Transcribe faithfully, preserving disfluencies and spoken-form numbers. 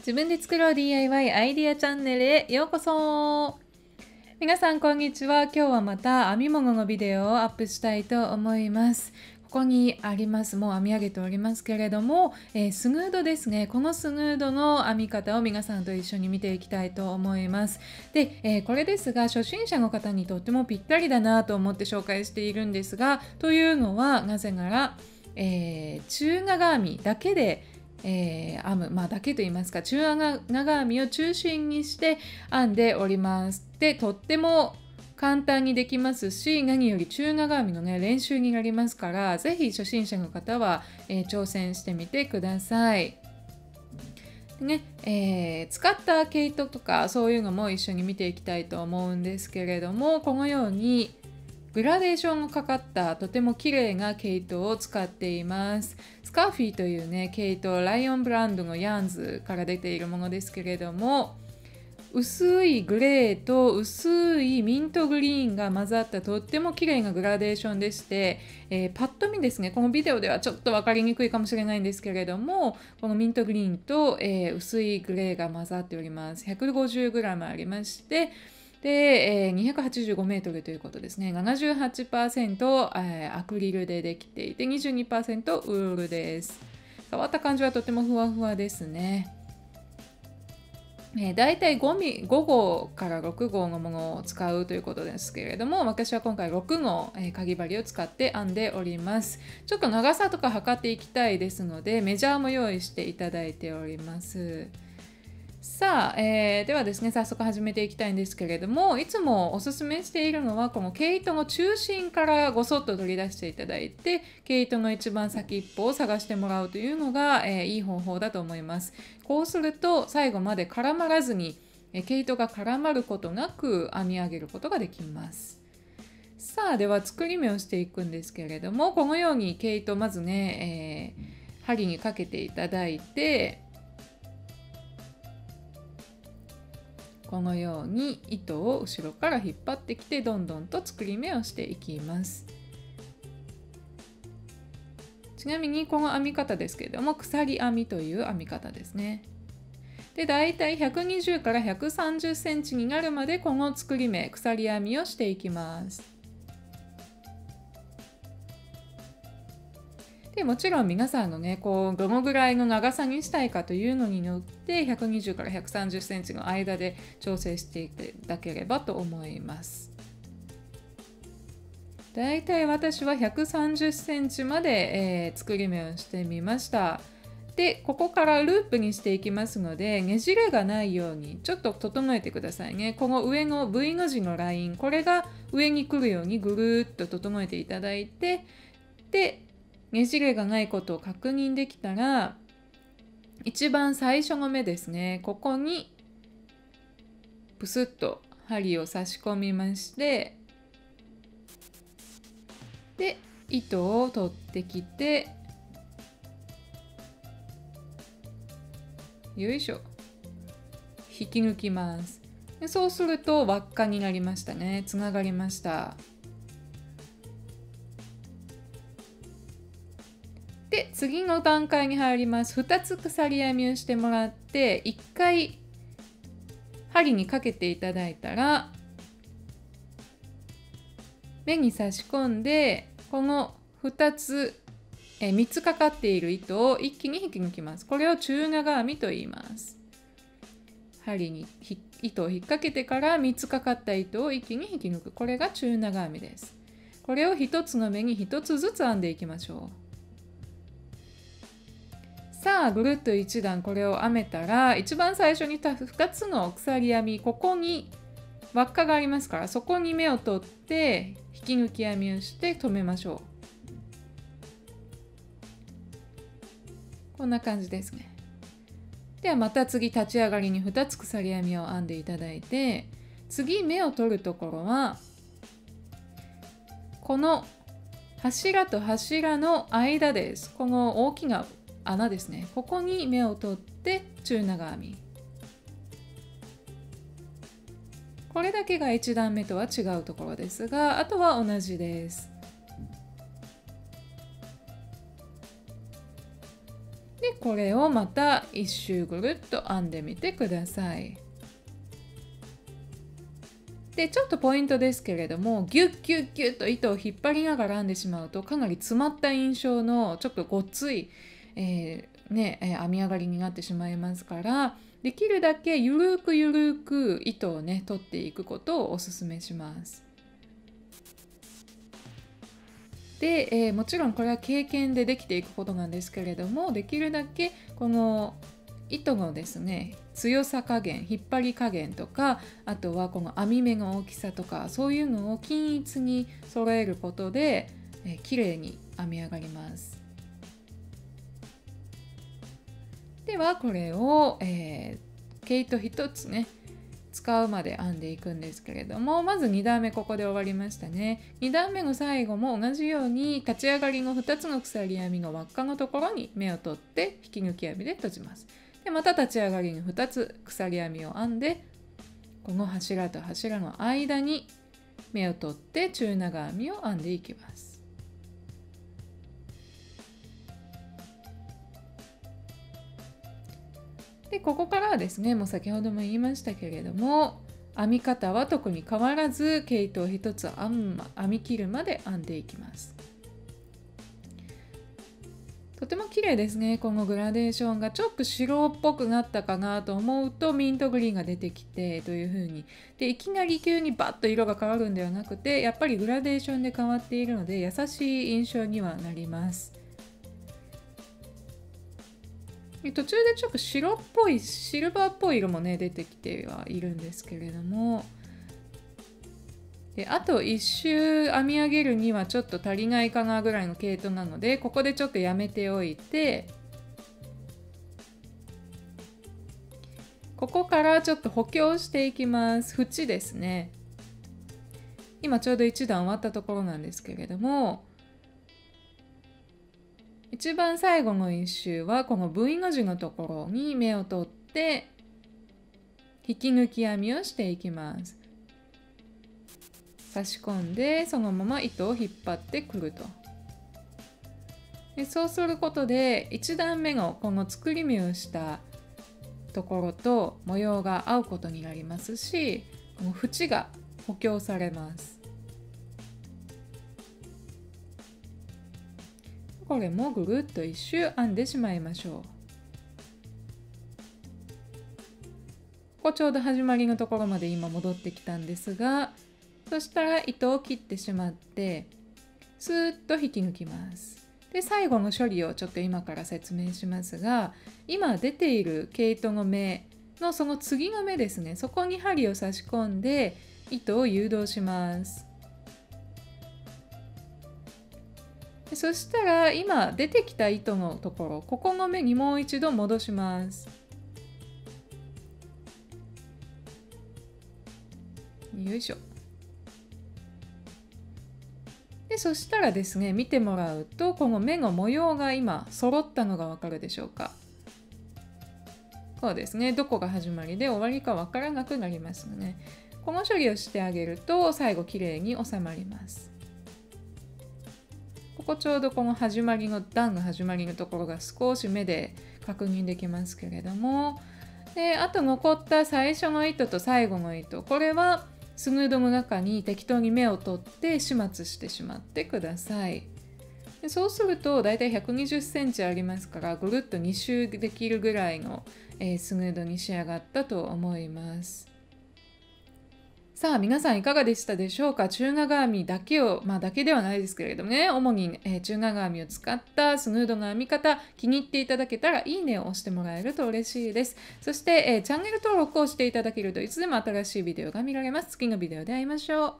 自分で作ろう ディーアイワイ アイディアチャンネルへようこそ。皆さんこんにちは。今日はまた編み物のビデオをアップしたいと思います。ここにあります、もう編み上げておりますけれども、えー、スヌードですね。このスヌードの編み方を皆さんと一緒に見ていきたいと思います。で、えー、これですが初心者の方にとってもぴったりだなと思って紹介しているんですが、というのはなぜなら、えー、中長編みだけでえー、編む、まあ、だけと言いますか、中長編みを中心にして編んでおります。で、とっても簡単にできますし、何より中長編みの、ね、練習になりますから、ぜひ初心者の方は、えー、挑戦してみてください。でねえー、使った毛糸とかそういうのも一緒に見ていきたいと思うんですけれども、このようにグラデーションがかかったとても綺麗な毛糸を使っています。スカーフィーというね毛糸、ライオンブランドのヤーンズから出ているものですけれども、薄いグレーと薄いミントグリーンが混ざったとっても綺麗なグラデーションでして、えー、パッと見ですね、このビデオではちょっと分かりにくいかもしれないんですけれども、このミントグリーンと、えー、薄いグレーが混ざっております。 ひゃくごじゅうグラム ありまして、で、えー、にひゃくはちじゅうごメートルということですね。ななじゅうはちパーセント、えー、アクリルでできていて にじゅうにパーセント ウールです。触った感じはとてもふわふわですね。えー、だいたい ご, ご号からろく号のものを使うということですけれども、私は今回ろく号、えー、かぎ針を使って編んでおります。ちょっと長さとか測っていきたいですので、メジャーも用意していただいております。さあ、えー、ではですね、早速始めていきたいんですけれども、いつもおすすめしているのはこの毛糸の中心からごそっと取り出していただいて、毛糸の一番先っぽを探してもらうというのが、えー、いい方法だと思います。こうすると最後まで絡まらずに、えー、毛糸が絡まることなく編み上げることができます。さあ、では作り目をしていくんですけれども、このように毛糸まずね、えー、針にかけていただいて、このように糸を後ろから引っ張ってきてどんどんと作り目をしていきます。ちなみにこの編み方ですけれども、鎖編みという編み方ですね。で、だいたいひゃくにじゅうからひゃくさんじゅっセンチになるまでこの作り目、鎖編みをしていきます。でもちろん皆さんのね、こうどのぐらいの長さにしたいかというのによってひゃくにじゅうからひゃくさんじゅっセンチの間で調整していただければと思います。だいたい私はひゃくさんじゅっセンチまで、えー、作り目をしてみました。で、ここからループにしていきますので、ねじれがないようにちょっと整えてくださいね。この上の V の字のライン、これが上に来るようにぐるっと整えていただいて、で、ねじれがないことを確認できたら、一番最初の目ですね、ここにプスッと針を差し込みまして、で糸を取ってきて、よいしょ、引き抜きます。でそうすると輪っかになりましたね。つながりました。で、次の段階に入ります。ふたつ鎖編みをしてもらって、いっかい針にかけていただいたら、目に差し込んで、このふたつ、えみっつかかっている糸を一気に引き抜きます。これを中長編みと言います。針に糸を引っ掛けてからみっつかかった糸を一気に引き抜く。これが中長編みです。これをひとつの目にひとつずつ編んでいきましょう。さあ、ぐるっと一段これを編めたら、一番最初にふたつの鎖編み、ここに輪っかがありますから、そこに目を取って引き抜き編みをして止めましょう。こんな感じですね。ではまた次、立ち上がりにふたつ鎖編みを編んでいただいて、次目を取るところはこの柱と柱の間です。この大きな穴ですね。ここに目を取って中長編み。これだけがいち段目とは違うところですが、あとは同じです。 でこれをまた一周ぐるっと編んでみてください。でちょっとポイントですけれども、ギュッギュッギュッと糸を引っ張りながら編んでしまうとかなり詰まった印象のちょっとごっつい、えーね、編み上がりになってしまいますから、できるだけゆるくゆるく糸をね取っていくことをおすすめします。で、えー、もちろんこれは経験でできていくことなんですけれども、できるだけこの糸のですね強さ加減、引っ張り加減とか、あとはこの編み目の大きさとか、そういうのを均一に揃えることで、えー、綺麗に編み上がります。ではこれを、えー、毛糸ひとつね使うまで編んでいくんですけれども、まずに段目ここで終わりましたね。に段目の最後も同じように立ち上がりのふたつの鎖編みの輪っかのところに目を取って引き抜き編みで閉じます。でまた立ち上がりにふたつ鎖編みを編んで、この柱と柱の間に目を取って中長編みを編んでいきます。でここからはですね、もう先ほども言いましたけれども、編み方は特に変わらず毛糸をひとつ編み切るまで編んでいきます。とても綺麗ですね。このグラデーションがちょっと白っぽくなったかなと思うとミントグリーンが出てきてという風に、でいきなり急にバッと色が変わるんではなくて、やっぱりグラデーションで変わっているので優しい印象にはなります。途中でちょっと白っぽいシルバーっぽい色もね出てきてはいるんですけれども、であと一周編み上げるにはちょっと足りないかなぐらいの毛糸なので、ここでちょっとやめておいて、ここからちょっと補強していきます。縁ですね。今ちょうどいち段終わったところなんですけれども、一番最後の一周はこの V の字のところに目を取って引き抜き編みをしていきます。差し込んでそのまま糸を引っ張ってくると。でそうすることでいち段目のこの作り目をしたところと模様が合うことになりますし、この縁が補強されます。これもぐるっと一周編んでしまいましょう。ここちょうど始まりのところまで今戻ってきたんですが、そしたら糸を切ってしまってスーッと引き抜きます。で最後の処理をちょっと今から説明しますが、今出ている毛糸の目のその次の目ですね、そこに針を差し込んで糸を誘導します。そしたら今出てきた糸のところ、ここの目にもう一度戻します。よいしょ。でそしたらですね、見てもらうとこの目の模様が今揃ったのがわかるでしょうか。そうですね、どこが始まりで終わりかわからなくなりますので、この処理をしてあげると最後きれいに収まります。ここちょうどこの始まりの段の始まりのところが少し目で確認できますけれども、であと残った最初の糸と最後の糸、これはスヌードの中に適当に目を取って始末してしまってください。でそうするとだいたいひゃくにじゅっセンチありますから、ぐるっとに周できるぐらいの、えー、スヌードに仕上がったと思います。さあ皆さんいかがでしたでしょうか。中長編みだけを、まあだけではないですけれどもね、主に、えー、中長編みを使ったスヌードの編み方、気に入っていただけたらいいねを押してもらえると嬉しいです。そして、えー、チャンネル登録をしていただけるといつでも新しいビデオが見られます。次のビデオで会いましょう。